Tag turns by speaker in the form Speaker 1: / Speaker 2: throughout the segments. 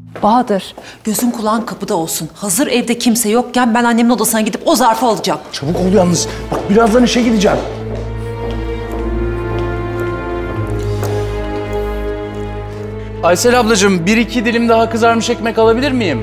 Speaker 1: Bahadır, gözün kulağın kapıda olsun. Hazır evde kimse yokken ben annemin odasına gidip o zarfı alacağım.
Speaker 2: Çabuk ol yalnız. Bak birazdan işe gideceğim.
Speaker 3: Aysel ablacığım, 1-2 dilim daha kızarmış ekmek alabilir miyim?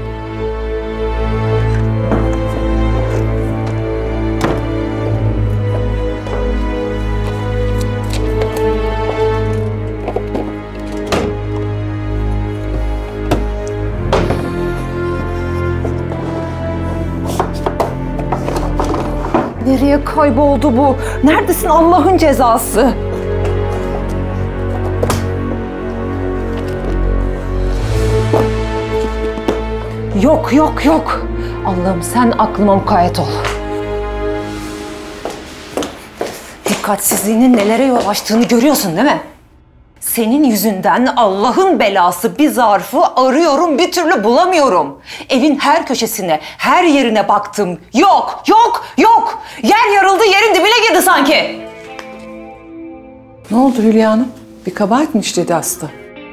Speaker 1: Nereye kayboldu bu? Neredesin Allah'ın cezası? Yok, yok, yok. Allah'ım sen aklıma mukayyet ol. Dikkatsizliğinin nelere yol açtığını görüyorsun değil mi? Senin yüzünden Allah'ın belası bir zarfı arıyorum, bir türlü bulamıyorum. Evin her köşesine, her yerine baktım. Yok, yok, yok. Yer yarıldı, yerin dibine girdi sanki.
Speaker 4: Ne oldu Hülya Hanım? Bir kabahat mi işledi Aslı?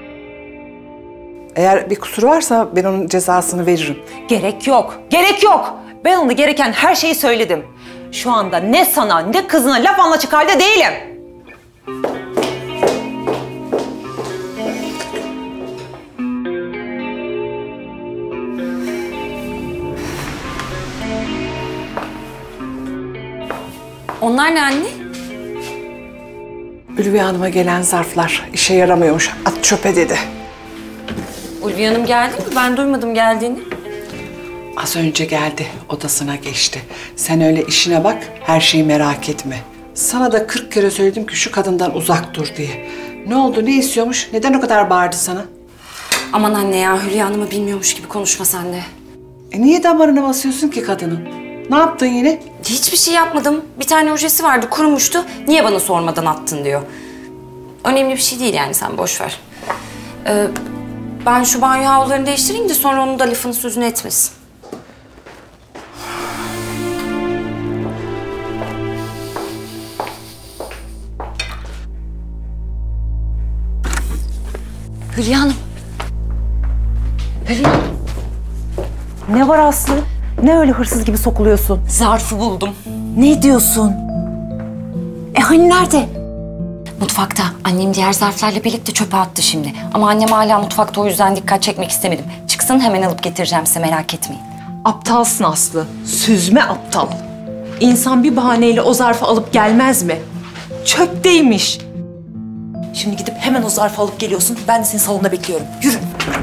Speaker 4: Eğer bir kusur varsa ben onun cezasını veririm.
Speaker 1: Gerek yok, gerek yok. Ben ona gereken her şeyi söyledim. Şu anda ne sana ne kızına laf anlatacak halde değilim.
Speaker 5: Onlar ne anne?
Speaker 4: Ulviye Hanım'a gelen zarflar işe yaramıyormuş. At çöpe dedi.
Speaker 5: Ulviye Hanım geldi mi? Ben duymadım geldiğini.
Speaker 4: Az önce geldi, odasına geçti. Sen öyle işine bak, her şeyi merak etme. Sana da 40 kere söyledim ki şu kadından uzak dur diye. Ne oldu, ne istiyormuş? Neden o kadar bağırdı sana?
Speaker 5: Aman anne ya, Hülya Hanım'ı bilmiyormuş gibi konuşma sen de.
Speaker 4: Niye damarına basıyorsun ki kadının? Ne yaptın yine?
Speaker 5: Hiçbir şey yapmadım. Bir tane ojesi vardı, kurumuştu. Niye bana sormadan attın diyor. Önemli bir şey değil yani, sen boş ver. Ben şu banyo havlularını değiştireyim de sonra onun da lafını sözünü etmesin. Hülya Hanım. Hülya Hanım.
Speaker 1: Ne var Aslı? Ne öyle hırsız gibi sokuluyorsun?
Speaker 5: Zarfı buldum.
Speaker 1: Ne diyorsun? Hani nerede?
Speaker 5: Mutfakta. Annem diğer zarflarla birlikte çöpe attı şimdi. Ama annem hala mutfakta, o yüzden dikkat çekmek istemedim. Çıksın hemen alıp getireceğim size, merak etmeyin.
Speaker 1: Aptalsın Aslı. Süzme aptal. İnsan bir bahaneyle o zarfı alıp gelmez mi? Çöpteymiş. Şimdi gidip hemen o zarfı alıp geliyorsun. Ben de seni salonda bekliyorum. Yürü.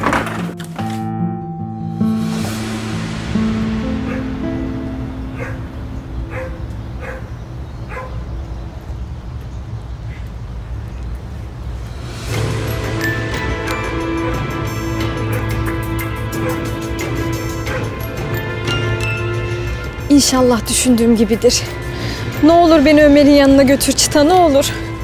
Speaker 6: İnşallah düşündüğüm gibidir. Ne olur beni Ömer'in yanına götür Çıta, ne olur.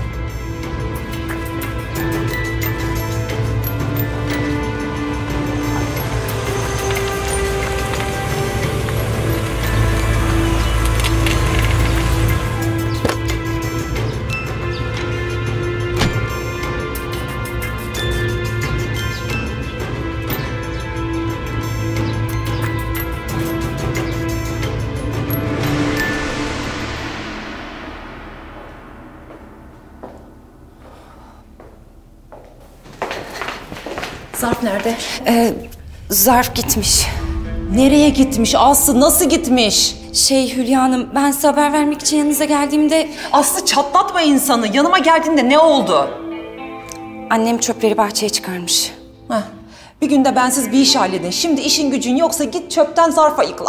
Speaker 1: Zarf nerede?
Speaker 5: Zarf gitmiş.
Speaker 1: Nereye gitmiş Aslı? Nasıl gitmiş?
Speaker 5: Hülya Hanım, ben size haber vermek için yanınıza geldiğimde...
Speaker 1: Aslı çatlatma insanı. Yanıma geldiğinde ne oldu?
Speaker 5: Annem çöpleri bahçeye çıkarmış.
Speaker 1: Heh. Bir günde bensiz bir iş halledin. Şimdi işin gücün yoksa git çöpten zarf ayıkla.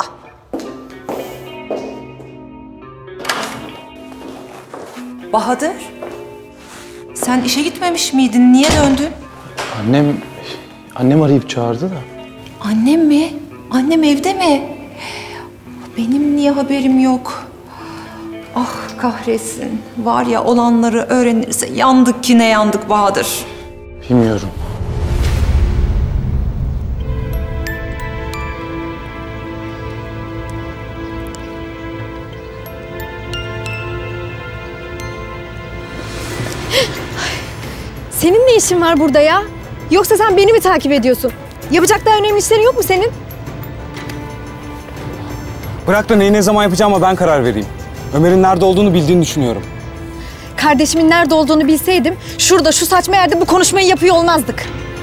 Speaker 1: Bahadır, sen işe gitmemiş miydin? Niye döndün?
Speaker 3: Annem arayıp çağırdı da.
Speaker 1: Annem mi? Annem evde mi? Benim niye haberim yok? Ah kahretsin. Var ya, olanları öğrenirse yandık ki ne yandık Bahadır.
Speaker 3: Bilmiyorum.
Speaker 6: Senin ne işin var burada ya? Yoksa sen beni mi takip ediyorsun? Yapacak daha önemli işlerin yok mu senin?
Speaker 7: Bırak da neyi ne zaman yapacağıma ben karar vereyim. Ömer'in nerede olduğunu bildiğini düşünüyorum.
Speaker 6: Kardeşimin nerede olduğunu bilseydim şurada şu saçma yerde bu konuşmayı yapıyor olmazdık.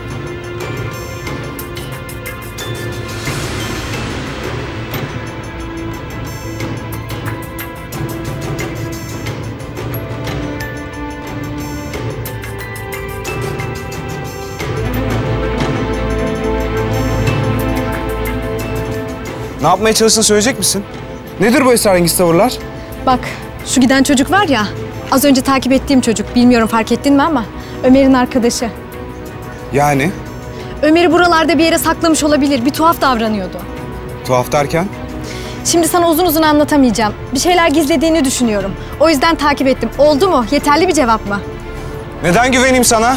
Speaker 7: Ne yapmaya çalıştığını söyleyecek misin? Nedir bu esrarengiz tavırlar?
Speaker 6: Bak şu giden çocuk var ya, az önce takip ettiğim çocuk. Bilmiyorum fark ettin mi ama Ömer'in arkadaşı.
Speaker 7: Yani?
Speaker 6: Ömer'i buralarda bir yere saklamış olabilir. Bir tuhaf davranıyordu.
Speaker 7: Tuhaf derken?
Speaker 6: Şimdi sana uzun uzun anlatamayacağım. Bir şeyler gizlediğini düşünüyorum. O yüzden takip ettim. Oldu mu? Yeterli bir cevap mı?
Speaker 7: Neden güveneyim sana?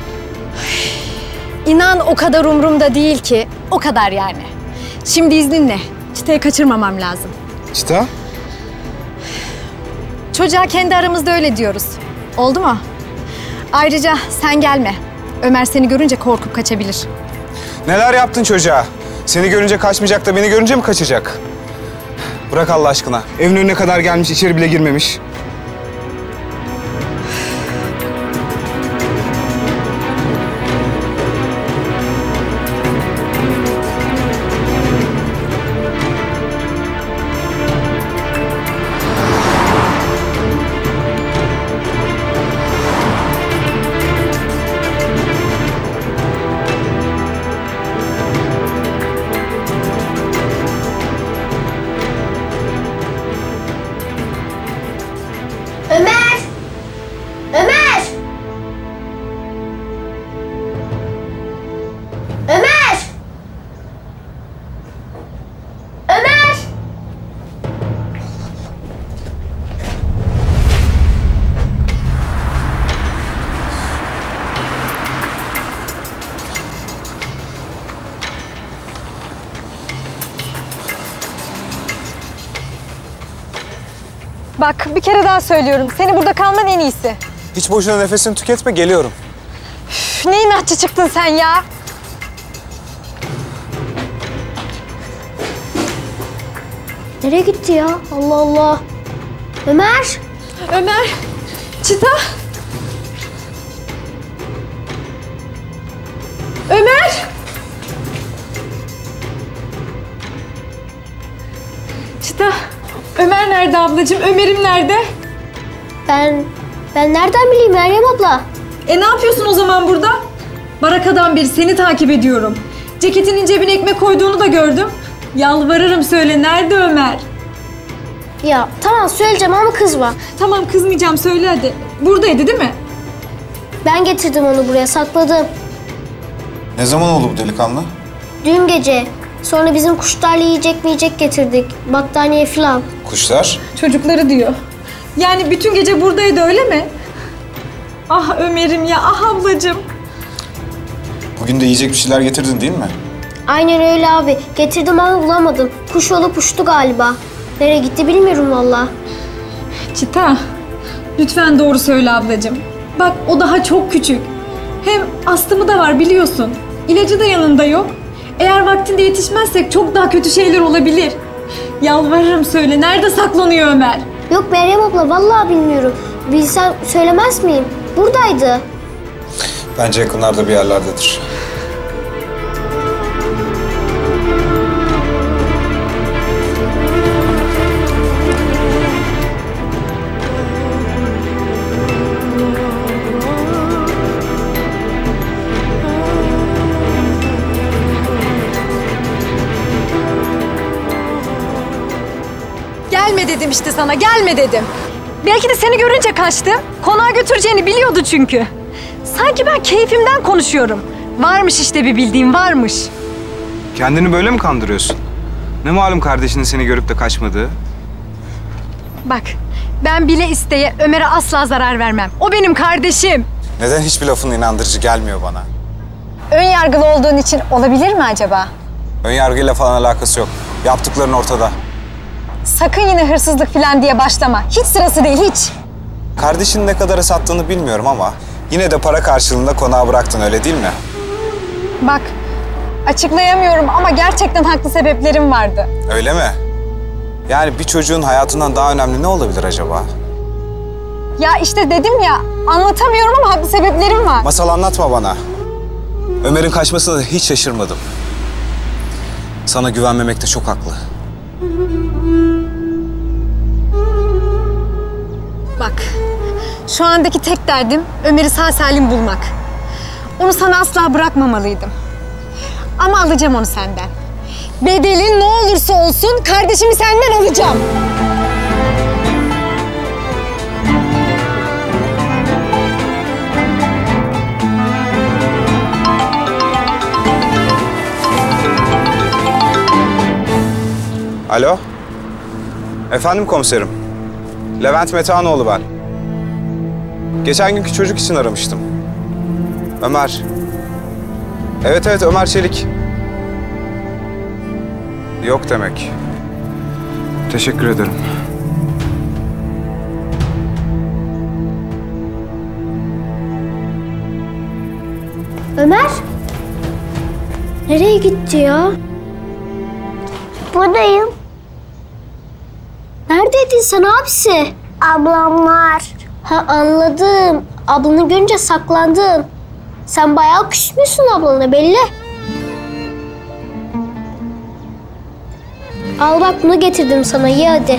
Speaker 6: İnan o kadar umurumda değil ki. O kadar yani. Şimdi izninle. Çıtayı kaçırmamam lazım.
Speaker 7: Çıta?
Speaker 6: Çocuğa kendi aramızda öyle diyoruz. Oldu mu? Ayrıca sen gelme. Ömer seni görünce korkup kaçabilir.
Speaker 7: Neler yaptın çocuğa? Seni görünce kaçmayacak da beni görünce mi kaçacak? Bırak Allah aşkına. Evin önüne kadar gelmiş, içeri bile girmemiş.
Speaker 8: Ömer! Ömer! Ömer! Ömer!
Speaker 6: Bak bir kere daha söylüyorum. Seni burada kalman en iyisi.
Speaker 7: Hiç boşuna nefesini tüketme, geliyorum.
Speaker 6: Üf, ne inatçı çıktın sen ya?
Speaker 8: Nereye gitti ya? Allah Allah. Ömer!
Speaker 6: Ömer! Çıta! Ömer! Çıta! Ömer nerede ablacığım? Ömer'im nerede?
Speaker 8: Ben nereden bileyim Meryem abla?
Speaker 6: Ne yapıyorsun o zaman burada? Barakadan beri seni takip ediyorum. Ceketinin cebine ekmek koyduğunu da gördüm. Yalvarırım söyle, nerede Ömer?
Speaker 8: Ya tamam söyleyeceğim ama kızma.
Speaker 6: Tamam kızmayacağım, söyle hadi. Buradaydı değil mi?
Speaker 8: Ben getirdim onu buraya, sakladım.
Speaker 9: Ne zaman oldu bu delikanlı?
Speaker 8: Dün gece. Sonra bizim kuşlarla yiyecek getirdik. Battaniye falan.
Speaker 9: Kuşlar?
Speaker 6: Çocukları diyor. Yani bütün gece buradaydı öyle mi? Ah Ömer'im ya, ah ablacığım.
Speaker 9: Bugün de yiyecek bir şeyler getirdin değil mi?
Speaker 8: Aynen öyle abi. Getirdim ama bulamadım. Kuş olup uçtu galiba. Nereye gitti bilmiyorum valla.
Speaker 6: Çita, lütfen doğru söyle ablacığım. Bak o daha çok küçük. Hem astımı da var biliyorsun. İlacı da yanında yok. Eğer vaktinde yetişmezsek çok daha kötü şeyler olabilir. Yalvarırım söyle, nerede saklanıyor Ömer?
Speaker 8: Yok Meryem abla vallahi bilmiyorum. Bilsem söylemez miyim? Buradaydı.
Speaker 9: Bence yakınlarda bir yerlerdedir.
Speaker 6: Gelme dedim işte sana, gelme dedim. Belki de seni görünce kaçtı. Konağa götüreceğini biliyordu çünkü. Sanki ben keyfimden konuşuyorum. Varmış işte bir bildiğim, varmış.
Speaker 7: Kendini böyle mi kandırıyorsun? Ne malum kardeşinin seni görüp de kaçmadığı?
Speaker 6: Bak, ben bile isteye Ömer'e asla zarar vermem. O benim kardeşim.
Speaker 9: Neden hiçbir lafın inandırıcı gelmiyor bana?
Speaker 6: Ön yargılı olduğun için olabilir mi acaba?
Speaker 9: Önyargıyla falan alakası yok. Yaptıkların ortada.
Speaker 6: Sakın yine hırsızlık falan diye başlama. Hiç sırası değil, hiç.
Speaker 9: Kardeşinin ne kadara sattığını bilmiyorum ama yine de para karşılığında konağa bıraktın öyle değil mi?
Speaker 6: Bak, Açıklayamıyorum ama gerçekten haklı sebeplerim vardı.
Speaker 7: Öyle mi? Yani bir çocuğun hayatından daha önemli ne olabilir acaba?
Speaker 6: Ya işte dedim ya, anlatamıyorum ama haklı sebeplerim var.
Speaker 7: Masal anlatma bana. Ömer'in kaçmasına da hiç şaşırmadım. Sana güvenmemekte çok haklı.
Speaker 6: Bak, şu andaki tek derdim Ömer'i sağ salim bulmak. Onu sana asla bırakmamalıydım. Ama alacağım onu senden. Bedeli ne olursa olsun kardeşimi senden alacağım.
Speaker 7: Alo? Efendim komiserim. Levent Metanoğlu ben. Geçen günkü çocuk için aramıştım. Ömer. Evet Ömer Çelik. Yok demek. Teşekkür ederim.
Speaker 8: Ömer? Nereye gitti ya? Buradayım. Neredeydin sen abisi? Ablamlar. Ha anladım. Ablanı görünce saklandın. Sen bayağı küsmüşsün ablana belli. Al bak bunu getirdim sana ye hadi.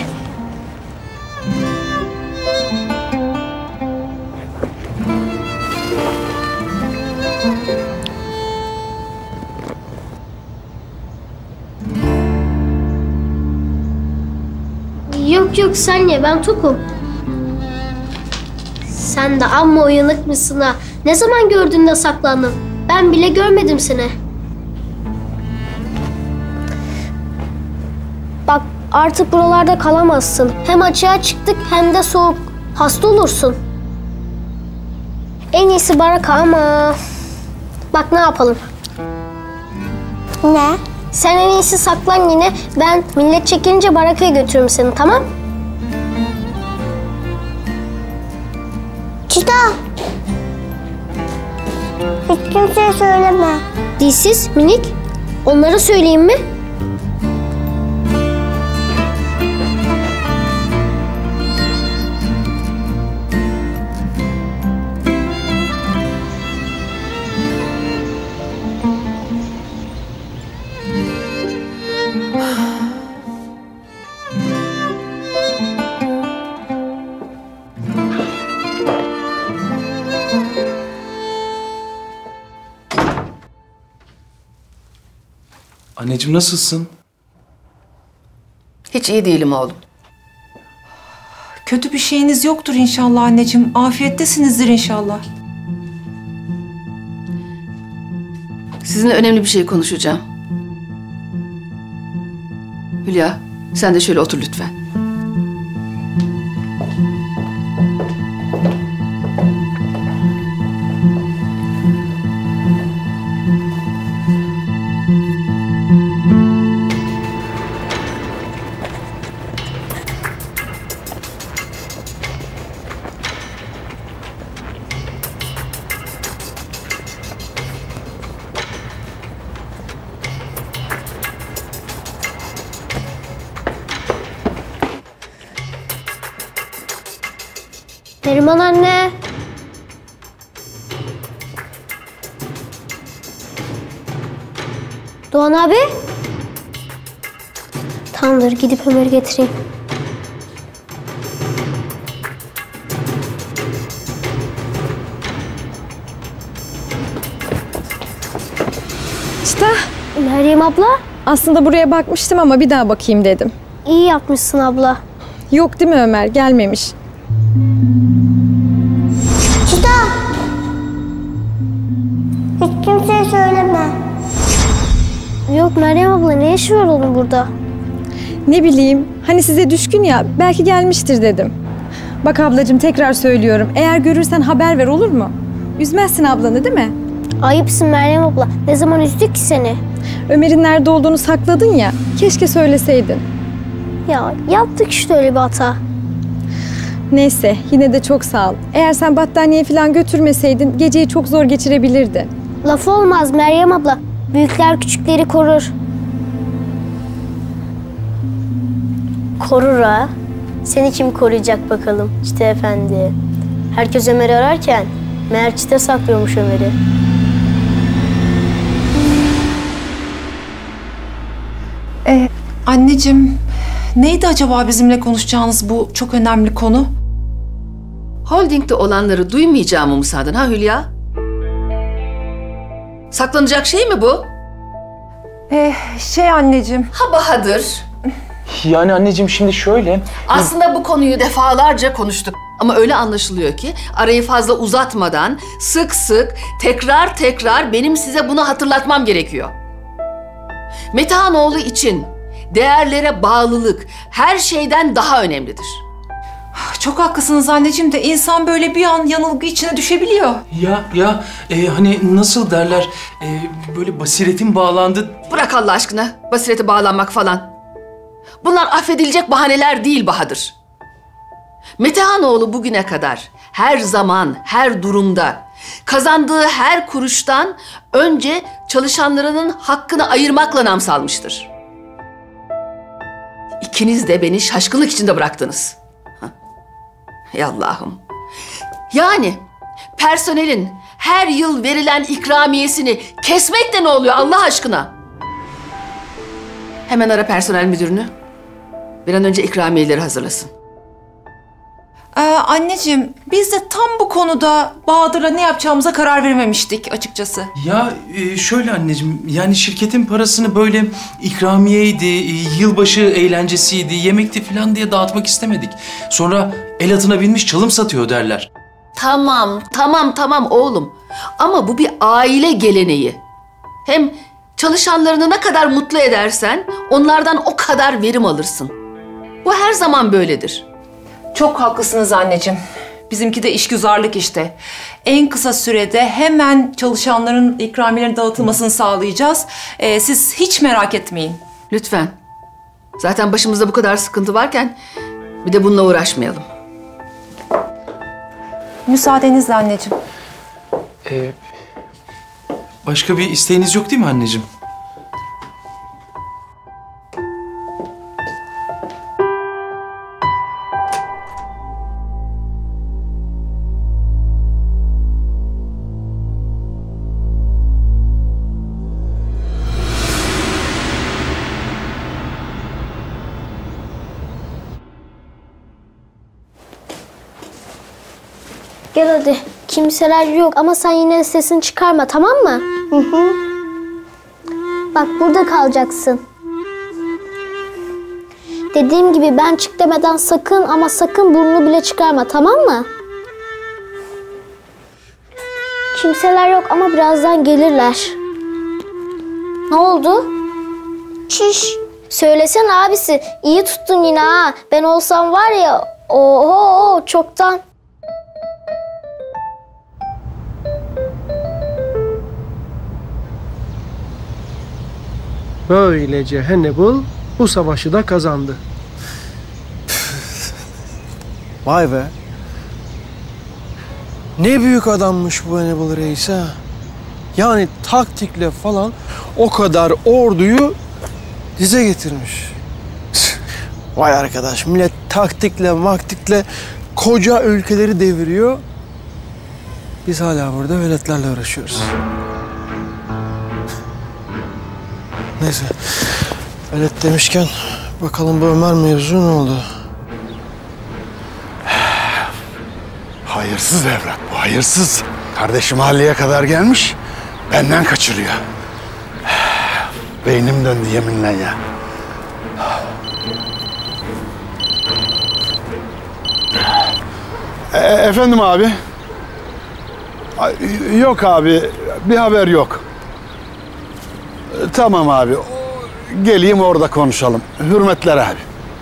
Speaker 8: Yok sen ye ben tokum. Sen de amma uyanık mısın ha? Ne zaman gördün de saklandın? Ben bile görmedim seni. Bak artık buralarda kalamazsın. Hem açığa çıktık hem de soğuk. Hasta olursun. En iyisi baraka ama... Bak ne yapalım? Ne? Sen en iyisi saklan yine. Ben millet çekince barakaya götürürüm seni tamam? Çita! Hiç kimseye söyleme. Dilsiz, minik. Onlara söyleyeyim mi?
Speaker 3: Anneciğim nasılsın?
Speaker 10: Hiç iyi değilim oğlum.
Speaker 1: Kötü bir şeyiniz yoktur inşallah anneciğim. Afiyettesinizdir inşallah.
Speaker 10: Sizinle önemli bir şey konuşacağım. Hülya, sen de şöyle otur lütfen.
Speaker 8: Neriman anne. Doğan abi. Tamamdır gidip Ömer'i getireyim.
Speaker 6: İşte
Speaker 8: Meryem abla.
Speaker 6: aslında buraya bakmıştım ama bir daha bakayım dedim.
Speaker 8: İyi yapmışsın abla.
Speaker 6: Yok değil mi Ömer? Gelmemiş.
Speaker 8: Çita! Hiç kimseye söyleme. Yok Meryem abla ne işi var onun burada?
Speaker 6: Ne bileyim, hani size düşkün ya, belki gelmiştir dedim. Bak ablacığım tekrar söylüyorum, eğer görürsen haber ver olur mu? Üzmezsin ablanı değil mi?
Speaker 8: Ayıpsın Meryem abla. Ne zaman üzdük ki seni?
Speaker 6: Ömer'in nerede olduğunu sakladın ya, keşke söyleseydin.
Speaker 8: Ya yaptık işte öyle bir hata.
Speaker 6: Neyse, yine de çok sağ ol. Eğer sen battaniye falan götürmeseydin, geceyi çok zor geçirebilirdin.
Speaker 8: Laf olmaz Meryem abla. Büyükler küçükleri korur. Korur ha. Seni kim koruyacak bakalım Çite Efendi? Herkes Ömer'i ararken meğer Çite saklıyormuş Ömer'i.
Speaker 1: Anneciğim, neydi acaba bizimle konuşacağınız bu çok önemli konu?
Speaker 10: Holding'de olanları duymayacağımı mı sandın ha Hülya? Saklanacak şey mi bu?
Speaker 1: Anneciğim.
Speaker 10: Ha Bahadır.
Speaker 3: Yani anneciğim şimdi şöyle...
Speaker 10: Aslında bu konuyu defalarca konuştuk. Ama öyle anlaşılıyor ki arayı fazla uzatmadan sık sık tekrar benim size bunu hatırlatmam gerekiyor. Metehanoğlu için değerlere bağlılık her şeyden daha önemlidir.
Speaker 1: Çok haklısınız anneciğim de insan böyle bir an yanılgı içine düşebiliyor.
Speaker 3: Hani nasıl derler, böyle basiretin bağlandı...
Speaker 10: Bırak Allah aşkına basirete bağlanmak falan. Bunlar affedilecek bahaneler değil Bahadır. Metehanoğlu bugüne kadar her zaman, her durumda kazandığı her kuruştan önce çalışanlarının hakkını ayırmakla nam salmıştır. İkiniz de beni şaşkınlık içinde bıraktınız. Ey Allah'ım. Yani personelin her yıl verilen ikramiyesini kesmek de ne oluyor Allah aşkına? Hemen ara personel müdürünü. Bir an önce ikramiyeleri hazırlasın.
Speaker 1: Anneciğim, biz de tam bu konuda Bahadır'la ne yapacağımıza karar verememiştik açıkçası.
Speaker 3: Şöyle anneciğim, yani şirketin parasını böyle ikramiyeydi, yılbaşı eğlencesiydi, yemekti falan diye dağıtmak istemedik. Sonra el atına binmiş çalım satıyor derler.
Speaker 10: Tamam oğlum. Ama bu bir aile geleneği. Hem çalışanlarını ne kadar mutlu edersen onlardan o kadar verim alırsın. Bu her zaman böyledir.
Speaker 1: Çok haklısınız anneciğim. Bizimki de işgüzarlık işte. En kısa sürede hemen çalışanların ikramiyelerin dağıtılmasını sağlayacağız. Siz hiç merak etmeyin.
Speaker 10: Lütfen. Zaten başımızda bu kadar sıkıntı varken bir de bununla uğraşmayalım.
Speaker 1: Müsaadenizle anneciğim.
Speaker 3: Başka bir isteğiniz yok değil mi anneciğim?
Speaker 8: Gel hadi. Kimseler yok ama sen yine sesini çıkarma, tamam mı? Hı. Bak burada kalacaksın. Dediğim gibi ben çık demeden sakın ama sakın burnunu bile çıkarma, tamam mı? Kimseler yok ama birazdan gelirler. Ne oldu? Çiş. Söylesene abisi. İyi tuttun yine ha. Ben olsam var ya, oho çoktan.
Speaker 11: Böylece Hannibal bu savaşı da kazandı. Vay be. Ne büyük adammış bu Hannibal Reis ha. Yani taktikle falan o kadar orduyu dize getirmiş. Vay arkadaş, millet taktikle maktikle koca ülkeleri deviriyor. Biz hala burada veletlerle uğraşıyoruz. Neyse, velet demişken bakalım bu Ömer mevzu ne oldu?
Speaker 2: Hayırsız evlat bu, hayırsız. Kardeşim mahalleye kadar gelmiş, benden kaçırıyor. Beynim döndü yeminle ya. Efendim abi? Yok abi, bir haber yok. Tamam abi, geleyim orada konuşalım. Hürmetler abi.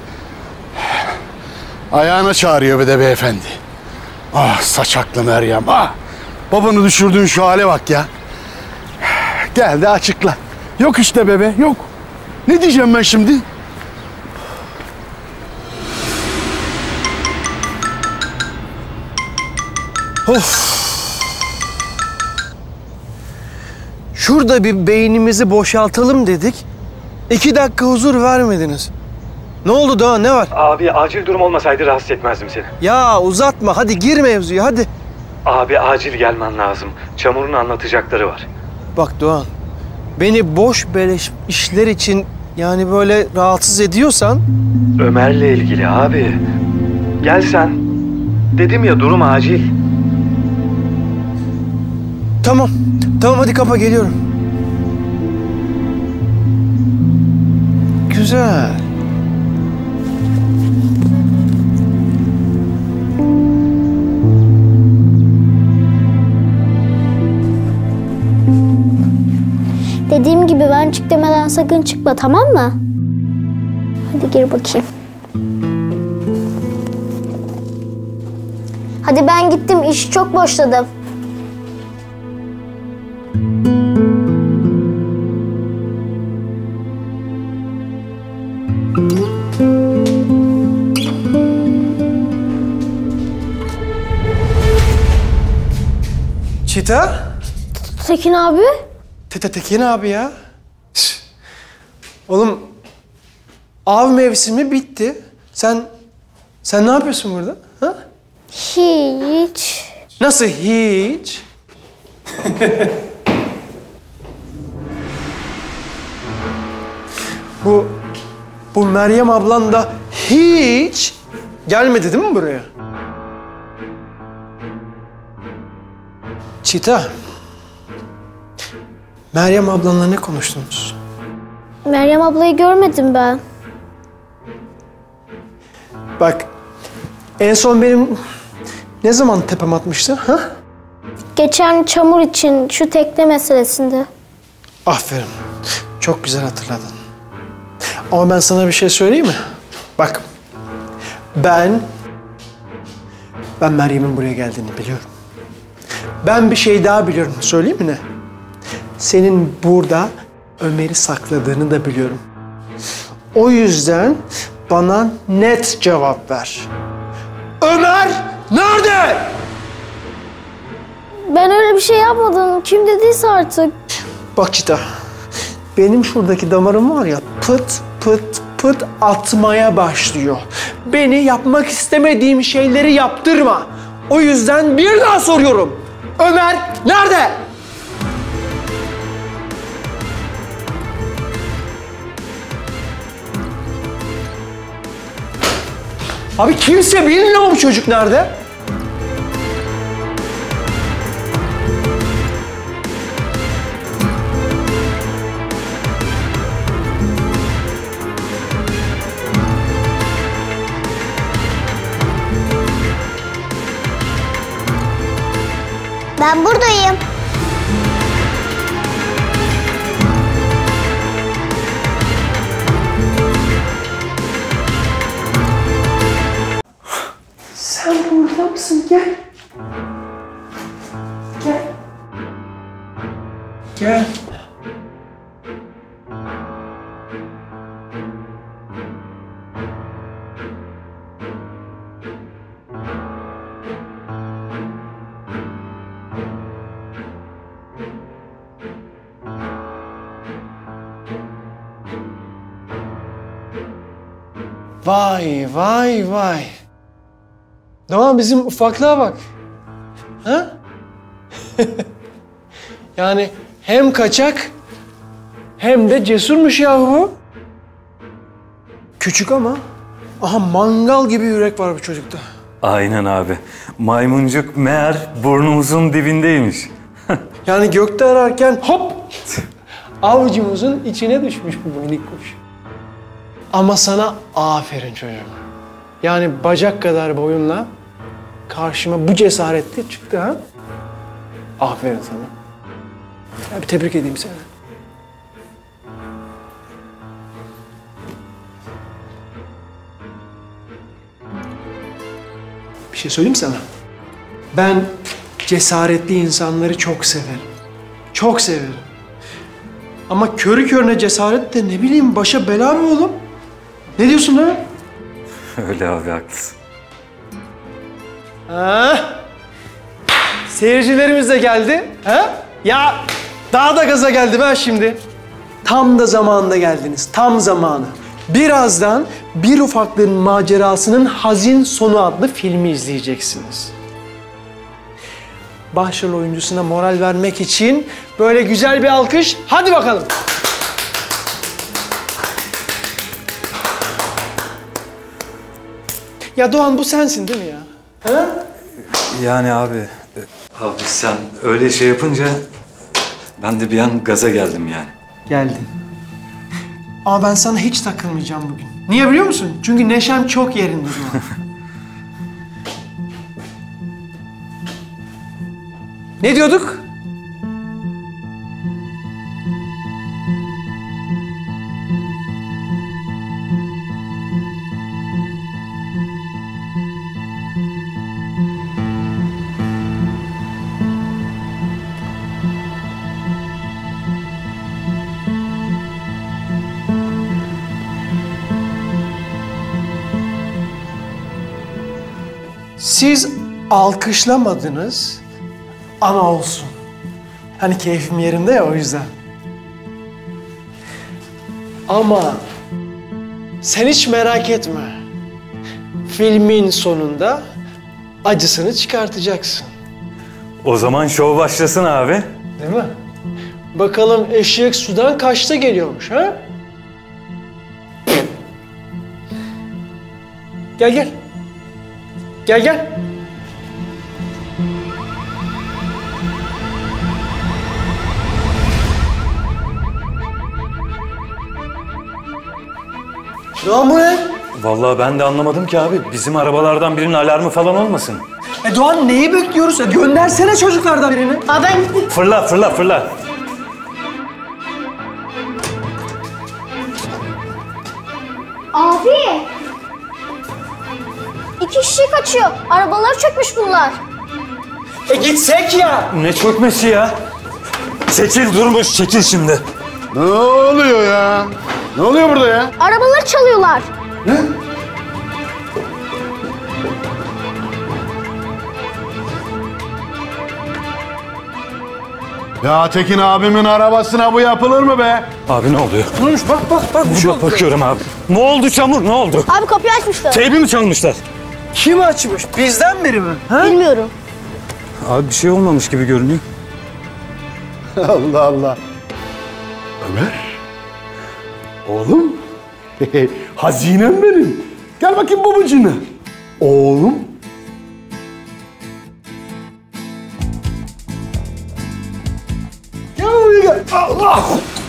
Speaker 2: Ayağına çağırıyor bir de beyefendi. Ah saçaklı Meryem, ah! Babanı düşürdüğün şu hale bak ya. Gel de açıkla. Yok işte bebe, yok. Ne diyeceğim ben şimdi? Of!
Speaker 11: şurada bir beynimizi boşaltalım dedik. 2 dakika huzur vermediniz. Ne oldu Doğan, ne var?
Speaker 12: Abi acil durum olmasaydı rahatsız etmezdim seni.
Speaker 11: Ya uzatma, hadi gir mevzuya, hadi.
Speaker 12: Abi acil gelmen lazım. Çamur'un anlatacakları var.
Speaker 11: Bak Doğan, beni boş beleş işler için yani böyle rahatsız ediyorsan...
Speaker 12: Ömer'le ilgili abi. Gel sen. Dedim ya durum acil.
Speaker 11: Tamam, tamam hadi kapa, geliyorum. Güzel.
Speaker 8: Dediğim gibi ben çık demeden sakın çıkma, tamam mı? Hadi gir bakayım. Hadi ben gittim, işi çok boşladım.
Speaker 11: Çita?
Speaker 8: Tekin abi?
Speaker 11: Tekin abi ya. Oğlum, av mevsimi bitti. Sen ne yapıyorsun burada? Ha?
Speaker 8: Hiç.
Speaker 11: Nasıl hiç? Bu Meryem ablan da hiç gelmedi değil mi buraya? Çita, Meryem ablanla ne konuştunuz?
Speaker 8: Meryem ablayı görmedim ben.
Speaker 11: Bak, en son benim ne zaman tepem atmıştı, ha?
Speaker 8: Geçen çamur için, şu tekne meselesinde.
Speaker 11: Aferin, çok güzel hatırladın. Ama ben sana bir şey söyleyeyim mi? Bak, ben Meryem'in buraya geldiğini biliyorum. Ben bir şey daha biliyorum, söyleyeyim mi ne? Senin burada Ömer'i sakladığını da biliyorum. O yüzden bana net cevap ver. Ömer nerede?
Speaker 8: Ben öyle bir şey yapmadım. Kim dediyse artık.
Speaker 11: Bak Çita, benim şuradaki damarım var ya, pıt pıt pıt atmaya başlıyor. Beni yapmak istemediğim şeyleri yaptırma. O yüzden bir daha soruyorum. Ömer nerede? Abi kimse bilmiyor mu bu çocuk nerede?
Speaker 8: Ben buradayım.
Speaker 11: Sen burada mısın? Gel. Gel. Gel. Vay vay vay. Doğan, bizim ufaklığa bak. Ha? Yani hem kaçak hem de cesurmuş yahu bu. Küçük ama aha mangal gibi yürek var bu çocukta.
Speaker 13: Aynen abi. Maymuncuk meğer burnumuzun dibindeymiş.
Speaker 11: Yani gökte ararken hop avucumuzun içine düşmüş bu minik kuş. Ama sana aferin çocuğum. Yani bacak kadar boyunla karşıma bu cesaretle çıktı ha. Aferin sana. Ya bir tebrik edeyim seni. Bir şey söyleyeyim sana. Ben cesaretli insanları çok severim. Çok severim. Ama körü körüne cesaret de ne bileyim başa bela mı oğlum? Ne diyorsun ha?
Speaker 13: Öyle abi, haklısın.
Speaker 11: Ha? Seyircilerimiz de geldi. Ha? Ya Daha da gaza geldim ha şimdi. Tam da zamanında geldiniz, tam zamanı. Birazdan Bir Ufaklığın Macerasının Hazin Sonu adlı filmi izleyeceksiniz. Başrol oyuncusuna moral vermek için böyle güzel bir alkış. Hadi bakalım. Ya Doğan, bu sensin değil mi ya? Ha?
Speaker 13: Yani abi sen öyle şey yapınca ben de bir an gaza geldim yani.
Speaker 11: Geldin. Ama ben sana hiç takılmayacağım bugün. Niye biliyor musun? Çünkü neşem çok yerinde Doğan. Ne diyorduk? Siz alkışlamadınız ama olsun. Hani keyfim yerinde ya, o yüzden. Ama sen hiç merak etme. Filmin sonunda acısını çıkartacaksın.
Speaker 13: O zaman şov başlasın abi.
Speaker 11: Değil mi? Bakalım eşek sudan kaçta geliyormuş ha? Gel gel. Gel gel. Doğan, bu ne?
Speaker 13: Vallahi ben de anlamadım ki abi. Bizim arabalardan birinin alarmı falan olmasın.
Speaker 11: Doğan, neyi bekliyoruz? Göndersene çocuklardan birini.
Speaker 8: Ben...
Speaker 13: Fırla.
Speaker 8: Abi! 2 kişi kaçıyor. Arabalar çökmüş bunlar.
Speaker 11: Gitsek ya.
Speaker 13: Ne çökmesi ya? Çekil Durmuş, çekil şimdi.
Speaker 2: Ne oluyor ya? Ne oluyor burada ya?
Speaker 8: Arabaları çalıyorlar.
Speaker 2: Ne? Ya Tekin abimin arabasına bu yapılır mı be?
Speaker 13: Abi ne oluyor?
Speaker 11: Durmuş, bak. Bir şey oldu.
Speaker 13: Bakıyorum abi. Ne oldu Çamur, ne oldu?
Speaker 8: Abi kapıyı açmışlar.
Speaker 13: Teybi mi çalmışlar?
Speaker 11: Kim açmış? Bizden biri mi? Ha?
Speaker 8: Bilmiyorum.
Speaker 13: Abi bir şey olmamış gibi görünüyor.
Speaker 2: Allah Allah. Ömer. Oğlum. Hazinem benim. Gel bakayım babacığına. Oğlum. Gel buraya gel. Allah.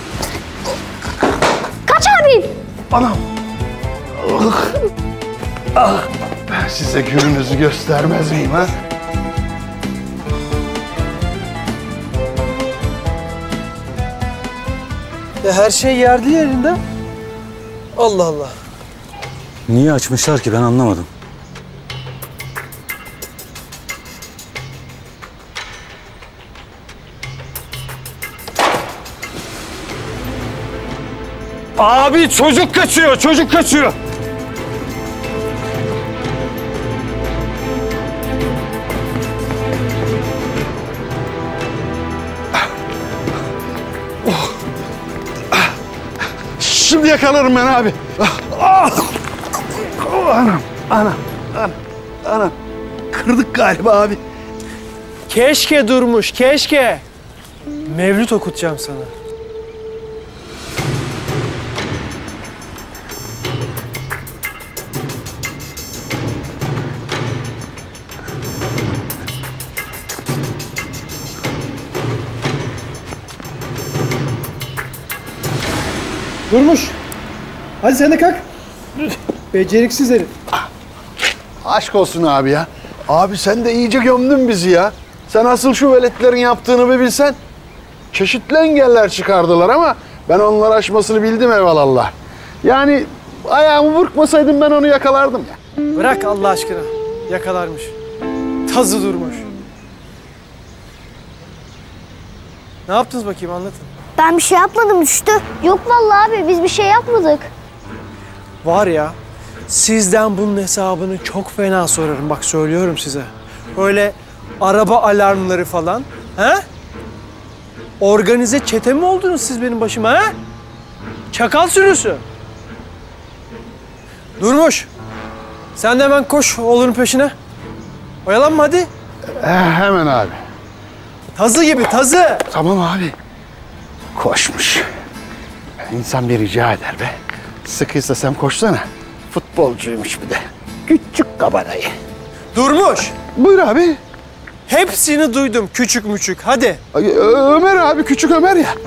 Speaker 8: Kaç abi?
Speaker 2: Anam. Ben size gününüzü göstermez miyim ha?
Speaker 11: Her şey yerli yerinde. Allah Allah.
Speaker 13: Niye açmışlar ki ben anlamadım. Abi çocuk kaçıyor.
Speaker 2: Şimdi yakalarım ben abi. Anam. Kırdık galiba abi.
Speaker 11: Keşke Durmuş, keşke. Mevlüt okutacağım sana. Durmuş. Hadi sen de kalk. Beceriksiz herif.
Speaker 2: Aşk olsun abi ya. Abi sen de iyice gömdün bizi ya. Sen asıl şu veletlerin yaptığını bir bilsen. Çeşitli engeller çıkardılar ama ben onları aşmasını bildim evvelallah. Yani ayağımı burkmasaydım ben onu yakalardım ya.
Speaker 11: Bırak Allah aşkına. Yakalarmış. Tazı Durmuş. Ne yaptınız bakayım, anlatın.
Speaker 8: Ben bir şey yapmadım, düştü. Yok vallahi abi, biz bir şey yapmadık.
Speaker 11: Var ya, sizden bunun hesabını çok fena sorarım. Bak söylüyorum size. Öyle araba alarmları falan. He? Organize çete mi oldunuz siz benim başıma ha? Çakal sürüsü. Durmuş. Sen de hemen koş oğlunun peşine. Oyalanma hadi.
Speaker 2: Hemen abi.
Speaker 11: Tazı gibi tazı.
Speaker 2: Tamam abi. Koşmuş. İnsan bir rica eder be. Sıkıysa sen koşsana. Futbolcuymuş bir de. Küçük kabarayı.
Speaker 11: Durmuş.
Speaker 2: Buyur abi.
Speaker 11: Hepsini duydum küçük müçük hadi.
Speaker 2: Ömer abi, küçük Ömer ya.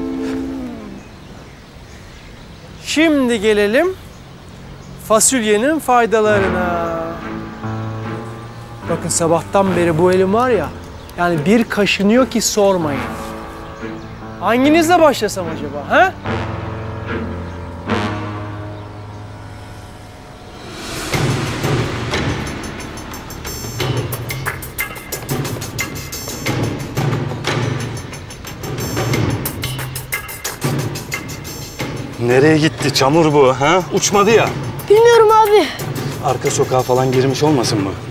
Speaker 11: Şimdi gelelim fasulyenin faydalarına. Bakın sabahtan beri bu elim var ya, yani bir kaşınıyor ki sormayın. Hanginizle başlasam acaba ha?
Speaker 12: Nereye gitti? Çamur bu ha? Uçmadı ya.
Speaker 8: Bilmiyorum abi.
Speaker 12: Arka sokağa falan girmiş olmasın mı?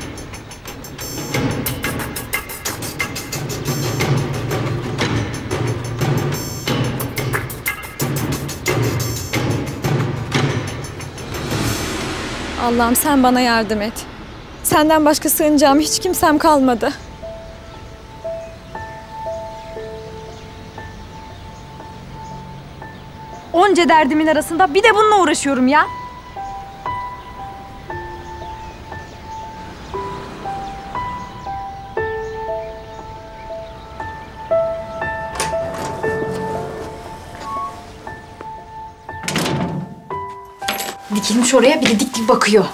Speaker 6: Allah'ım sen bana yardım et. Senden başka sığınacağım hiç kimsem kalmadı. Onca derdimin arasında bir de bununla uğraşıyorum ya.
Speaker 14: Dikilmiş oraya, bir de dik dik bakıyor.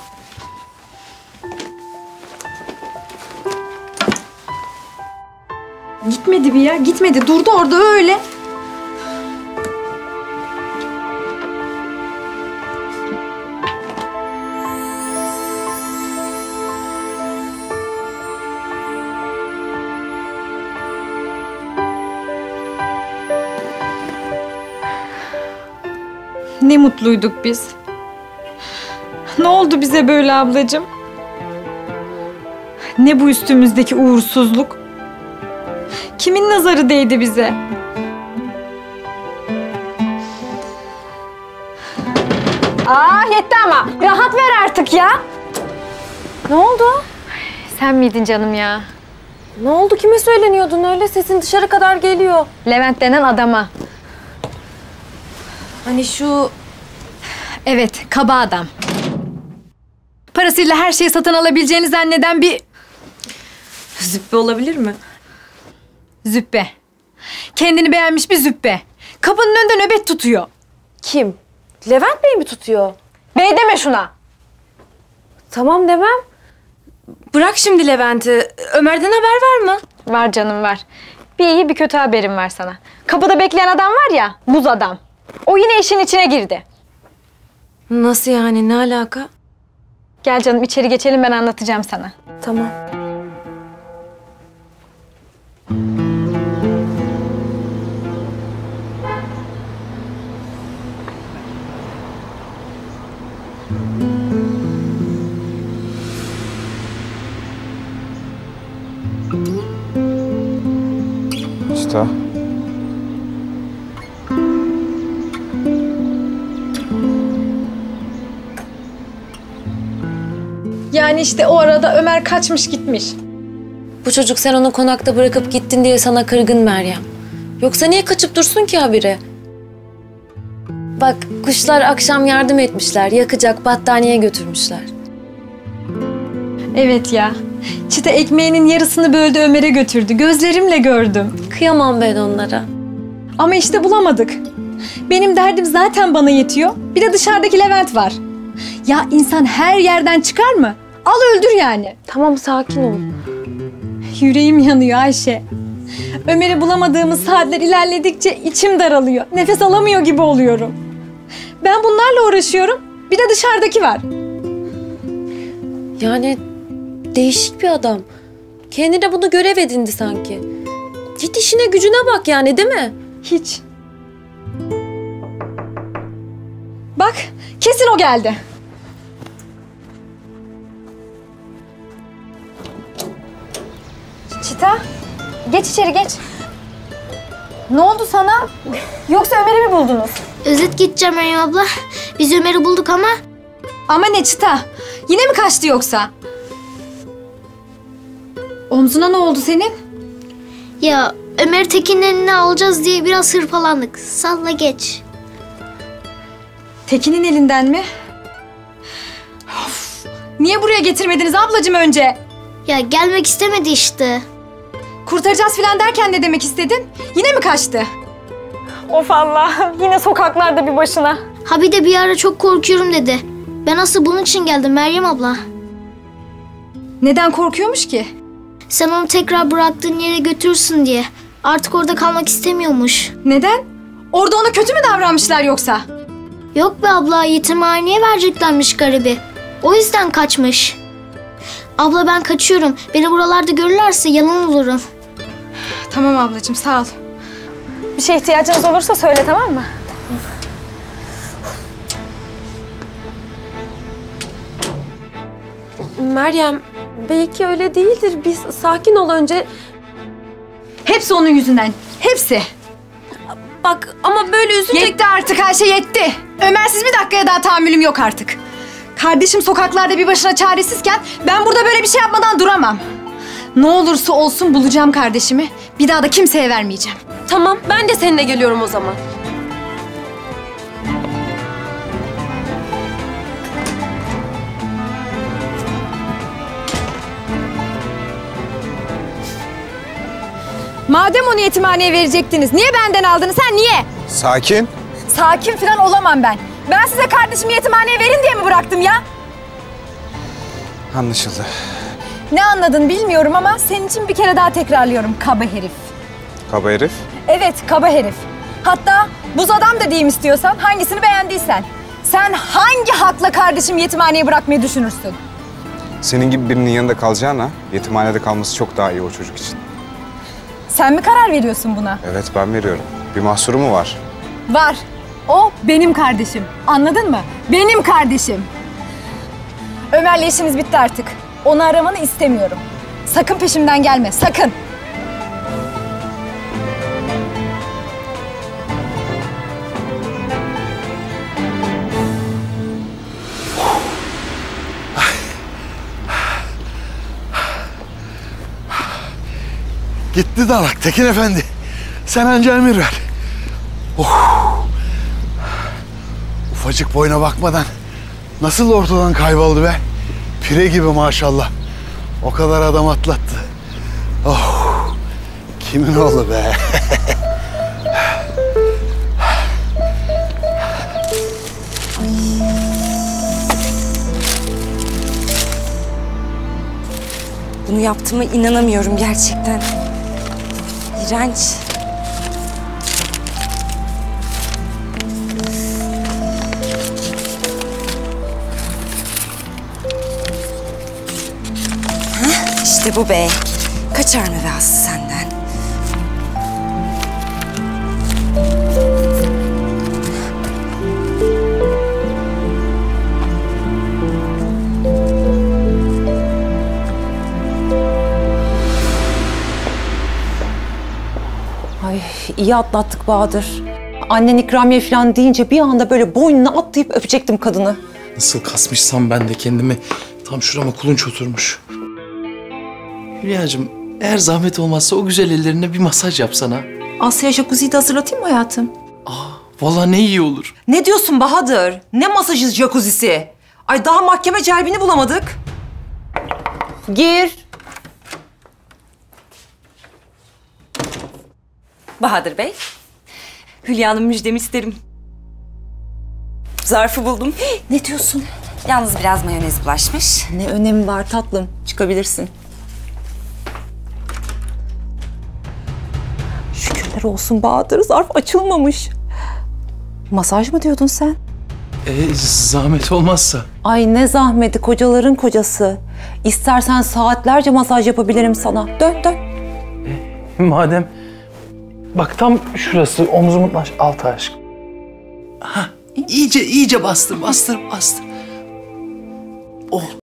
Speaker 6: Gitmedi bir ya, gitmedi. Durdu orada öyle. Ne mutluyduk biz. Ne oldu bize böyle ablacığım? Ne bu üstümüzdeki uğursuzluk? Kimin nazarı değdi bize? Yetti ama. Rahat ver artık ya.
Speaker 14: Ne oldu?
Speaker 6: Sen miydin canım ya?
Speaker 14: Ne oldu? Kime söyleniyordun öyle? Sesin dışarı kadar geliyor.
Speaker 6: Levent denen adama.
Speaker 14: Hani şu...
Speaker 6: Evet, kaba adam. Parasıyla her şeyi satın alabileceğini zanneden bir...
Speaker 14: Züppe olabilir mi?
Speaker 6: Züppe. Kendini beğenmiş bir züppe. Kapının önünde nöbet tutuyor.
Speaker 14: Kim? Levent Bey mi tutuyor?
Speaker 6: Bey deme şuna.
Speaker 14: Tamam demem. Bırak şimdi Levent'i. Ömer'den haber var mı?
Speaker 6: Var canım var. Bir iyi bir kötü haberim var sana. Kapıda bekleyen adam var ya, buz adam. O yine işin içine girdi.
Speaker 14: Nasıl yani? Ne alaka?
Speaker 6: Gel canım içeri geçelim, ben anlatacağım sana.
Speaker 14: Tamam.
Speaker 7: Usta.
Speaker 6: Yani işte o arada Ömer kaçmış gitmiş.
Speaker 14: Bu çocuk sen onu konakta bırakıp gittin diye sana kırgın Meryem. Yoksa niye kaçıp dursun ki habire? Bak kuşlar akşam yardım etmişler. Yakacak battaniye götürmüşler.
Speaker 6: Evet ya. Çita ekmeğinin yarısını böldü Ömer'e götürdü. Gözlerimle gördüm.
Speaker 14: Kıyamam ben onlara.
Speaker 6: Ama işte bulamadık. Benim derdim zaten bana yetiyor. Bir de dışarıdaki Levent var. Ya insan her yerden çıkar mı? Al öldür yani.
Speaker 14: Tamam sakin ol.
Speaker 6: Yüreğim yanıyor Ayşe. Ömer'i bulamadığımız saatler ilerledikçe içim daralıyor. Nefes alamıyor gibi oluyorum. Ben bunlarla uğraşıyorum. Bir de dışarıdaki var.
Speaker 14: Yani değişik bir adam. Kendine bunu görev edindi sanki. Git işine gücüne bak yani değil mi?
Speaker 6: Hiç. Bak kesin o geldi. Çita, geç içeri geç. Ne oldu sana? Yoksa Ömer'i mi buldunuz?
Speaker 8: Özet gideceğim Meryem abla. Biz Ömer'i bulduk ama...
Speaker 6: Ama ne Çıta? Yine mi kaçtı yoksa? Omzuna ne oldu senin?
Speaker 8: Ya Ömer Tekin'in eline alacağız diye biraz hırpalandık. Salla geç.
Speaker 6: Tekin'in elinden mi? Of, niye buraya getirmediniz ablacığım önce?
Speaker 8: Ya gelmek istemedi işte.
Speaker 6: Kurtaracağız falan derken ne demek istedin? Yine mi kaçtı? Of Allah, yine sokaklarda bir başına.
Speaker 8: Ha bir de bir ara çok korkuyorum dedi. Ben asıl bunun için geldim Meryem abla.
Speaker 6: Neden korkuyormuş ki?
Speaker 8: Sen onu tekrar bıraktığın yere götürürsün diye. Artık orada kalmak istemiyormuş.
Speaker 6: Neden? Orada ona kötü mü davranmışlar yoksa?
Speaker 8: Yok be abla, yetimhaneye vereceklermiş garibi. O yüzden kaçmış. Abla ben kaçıyorum. Beni buralarda görürlerse yalan olurum.
Speaker 6: Tamam ablacığım, sağ ol. Bir şeye ihtiyacınız olursa söyle, tamam mı?
Speaker 14: Meryem, belki öyle değildir. Biz sakin ol önce.
Speaker 6: Hepsi onun yüzünden. Hepsi.
Speaker 14: Bak ama böyle üzünce...
Speaker 6: Yetti artık, her şey yetti. Ömersiz bir dakikaya daha tahammülüm yok artık. Kardeşim sokaklarda bir başına çaresizken ben burada böyle bir şey yapmadan duramam. Ne olursa olsun bulacağım kardeşimi. Bir daha da kimseye vermeyeceğim.
Speaker 14: Tamam, ben de seninle geliyorum o zaman.
Speaker 6: Madem onu yetimhaneye verecektiniz, niye benden aldınız? Sen niye?
Speaker 7: Sakin.
Speaker 6: Sakin falan olamam ben. Ben size kardeşimi yetimhaneye verin diye mi bıraktım ya?
Speaker 7: Anlaşıldı.
Speaker 6: Ne anladın bilmiyorum ama senin için bir kere daha tekrarlıyorum, kaba herif.
Speaker 7: Kaba herif.
Speaker 6: Evet, kaba herif. Hatta buz adam da diyeyim istiyorsan, hangisini beğendiysen. Sen hangi hakla kardeşimi yetimhaneye bırakmayı düşünürsün?
Speaker 7: Senin gibi birinin yanında kalacağına yetimhanede kalması çok daha iyi o çocuk için.
Speaker 6: Sen mi karar veriyorsun buna?
Speaker 7: Evet, ben veriyorum. Bir mahsuru mu var?
Speaker 6: Var. O benim kardeşim. Anladın mı? Benim kardeşim. Ömer'le işiniz bitti artık. Onu aramanı istemiyorum. Sakın peşimden gelme, sakın.
Speaker 2: Gitti dalak Tekin Efendi. Sen önce emir ver. Ufacık boyuna bakmadan nasıl ortadan kayboldu be? Pire gibi maşallah. O kadar adam atlattı. Kimin oğlu be?
Speaker 5: Bunu yaptığıma inanamıyorum gerçekten. İğrenç. Hah, işte bu be. Kaçar mı be Aslı senden?
Speaker 1: Ay iyi atlattık Bahadır. Annen ikramiye falan deyince bir anda böyle boynuna atlayıp öpecektim kadını.
Speaker 3: Nasıl kasmışsam ben de kendimi. Tam şurama kulunç oturmuş. Hülya'cığım, eğer zahmet olmazsa o güzel ellerine bir masaj yapsana.
Speaker 1: Asya jacuzziyi de hazırlatayım mı hayatım?
Speaker 3: Vallahi ne iyi olur.
Speaker 1: Ne diyorsun Bahadır? Ne masajı jacuzzisi? Ay daha mahkeme celbini bulamadık. Gir.
Speaker 5: Bahadır Bey, Hülya'nın müjdemi isterim. Zarfı buldum.
Speaker 1: Ne diyorsun?
Speaker 5: Yalnız biraz mayonez bulaşmış.
Speaker 1: Ne önemi var tatlım? Çıkabilirsin. Şükürler olsun Bahadır, zarf açılmamış. Masaj mı diyordun sen?
Speaker 3: Zahmet olmazsa.
Speaker 1: Ay ne zahmeti, kocaların kocası. İstersen saatlerce masaj yapabilirim sana. Dön dön.
Speaker 3: Madem... Bak tam şurası, omzumun altı aşkım. Ha, iyice bastır. Oh.